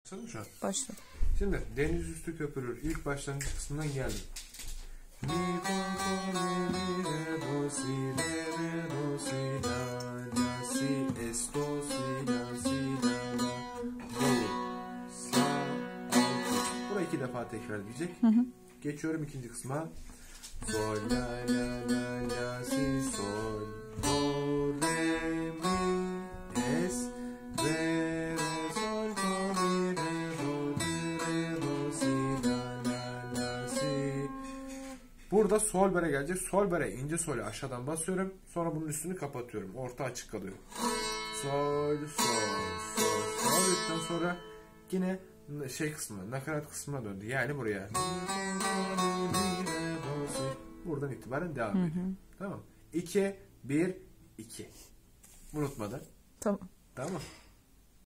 Başladın mı şu an? Başladı. Şimdi deniz üstü köpürür. İlk başlangıç kısmından geldim. Mi, fa, sol, mi, re, do, si, re, do, si, la, si, es, do, si, la, do, sa, alt. Burayı 2 defa tekrar edecek. Geçiyorum ikinci kısma. Sol, la, si, sol, do, re, mi, es, re, sol, do, mi, re, do, si, la, si. Burada sol bere gelecek. Sol bere ince solü aşağıdan basıyorum. Sonra bunun üstünü kapatıyorum. Orta açık kalıyor. Sol, sol, sol, sol. Dedikten sonra yine şey kısmı, nakarat kısmına döndü. Yani buraya. Buradan itibaren devam ediyor. Tamam. 2, 1, 2. Unutmadan. Tamam. Tamam.